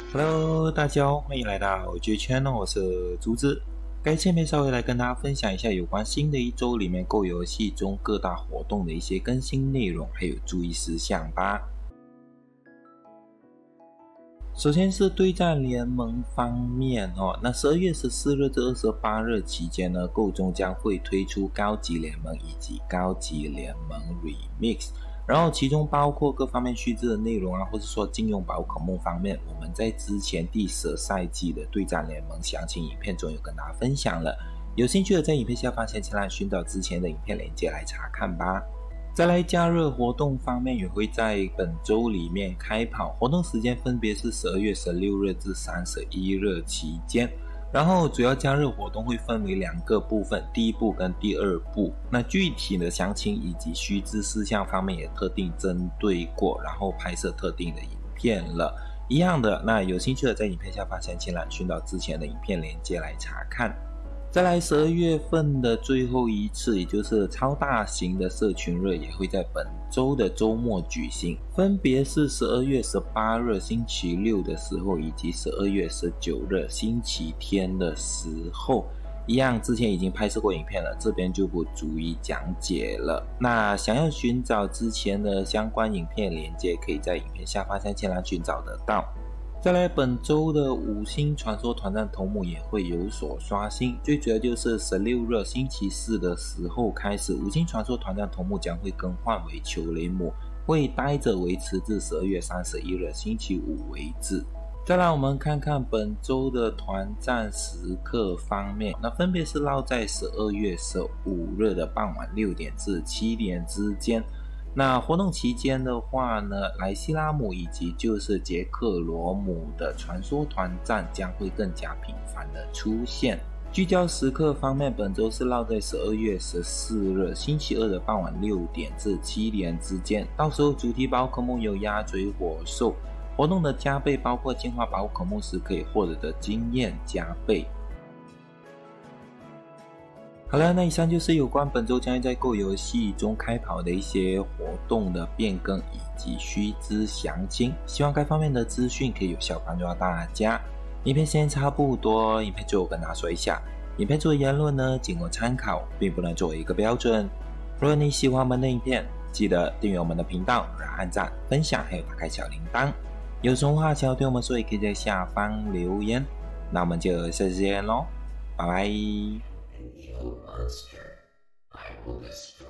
Hello，大家好，欢迎来到G Channel，我是竹子。该前面稍微来跟大家分享一下有关新的一周里面Go游戏中各大活动的一些更新内容，还有注意事项吧。首先是对战联盟方面那12月14日至28日期间呢，Go中将会推出高级联盟以及高级联盟 Remix。然后其中包括各方面须知的内容啊，或者说禁用宝可梦方面，我们在之前第10赛季的对战联盟详情影片中有跟大家分享了，有兴趣的在影片下方先前来寻找之前的影片链接来查看吧。再来加热活动方面也会在本周里面开跑，活动时间分别是12月16日至31日期间。然后主要加热活动会分为2个部分，第一部跟第二部。那具体的详情以及须知事项方面也特定针对过，然后拍摄特定的影片了。一样的，那有兴趣的在影片下方详情栏寻找之前的影片连接来查看。再来12月份的最后一次，也就是超大型的社群日也会在本周的周末举行，分别是12月18日星期六的时候，以及12月19日星期天的时候。一样之前已经拍摄过影片了，这边就不逐一讲解了。那想要寻找之前的相关影片连接，可以在影片下方详情栏寻找得到。再来本周的5星传说团战头目也会有所刷新，最主要就是16日星期四的时候开始，5星传说团战头目将会更换为丘雷姆，会待着维持至12月31日星期五为止。再来我们看看本周的团战时刻方面，那分别是落在12月15日的傍晚6点至7点之间。那活动期间的话呢，莱西拉姆以及就是杰克罗姆的传说团战将会更加频繁的出现。聚焦时刻方面，本周是落在12月14日星期二的傍晚6点至7点之间，到时候主题宝可梦有鸭嘴火兽，活动的加倍包括进化宝可梦时可以获得的经验加倍。好了，那以上就是有关本周将会在Go游戏中开跑的一些活动的变更以及须知详情，希望该方面的资讯可以有效帮助到大家。影片时间差不多，影片最后跟大家说一下，影片中的言论呢仅供参考，并不能作为一个标准。如果你喜欢我们的影片，记得订阅我们的频道，然后按赞、分享还有打开小铃铛。有什么话想要对我们说，也可以在下方留言。那我们就下次见咯，拜拜。 Evil monster, I will destroy.